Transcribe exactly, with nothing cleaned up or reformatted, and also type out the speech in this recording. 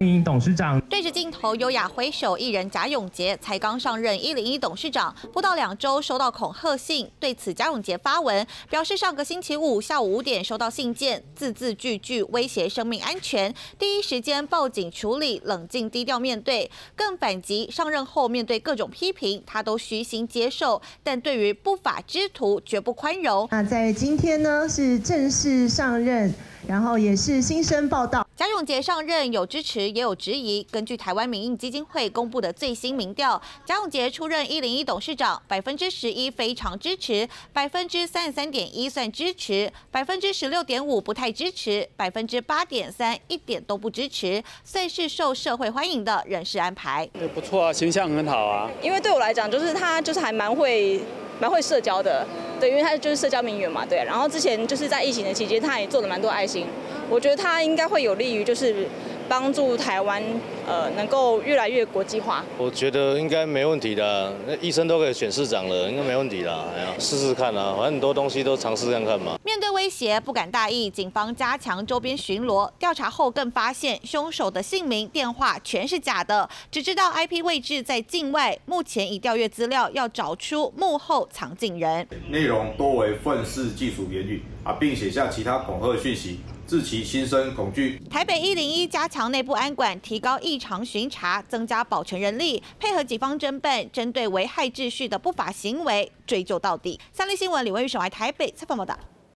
董事长对着镜头优雅挥手，艺人贾永婕才刚上任一零一董事长，不到两周收到恐吓信。对此，贾永婕发文表示，上个星期五下午五点收到信件，字字句句威胁生命安全，第一时间报警处理，冷静低调面对，更反击上任后面对各种批评，他都虚心接受，但对于不法之徒绝不宽容。 那在今天呢，是正式上任。 然后也是新生报道， 贾永婕上任有支持也有质疑。根据台湾民意基金会公布的最新民调，贾永婕出任一零一董事长，百分之十一非常支持，百分之三十三点一算支持，百分之十六点五不太支持，百分之八点三一点都不支持，算是受社会欢迎的人事安排。 不错啊，形象很好啊。 因为对我来讲，就是他就是还蛮会蛮会社交的。 对，因为他就是社交名媛嘛，对。然后之前就是在疫情的期间，他也做了蛮多爱心，我觉得他应该会有利于就是帮助台湾呃能够越来越国际化。 我觉得应该没问题的，那医生都可以选市长了，应该没问题啦。哎呀，试试看啊，反正很多东西都尝试看看嘛。 面对威胁，不敢大意，警方加强周边巡逻，调查后更发现凶手的姓名、电话全是假的，只知道 I P 位置在境外。目前已调阅资料，要找出幕后藏镜人。 内容多为愤世嫉俗言语啊，并写下其他恐吓讯息，致其心生恐惧。 台北一零一加强内部安管，提高异常巡查，增加保全人力，配合警方侦办，针对危害秩序的不法行为追究到底。三立新闻李文玉、沈怀台北采访报道。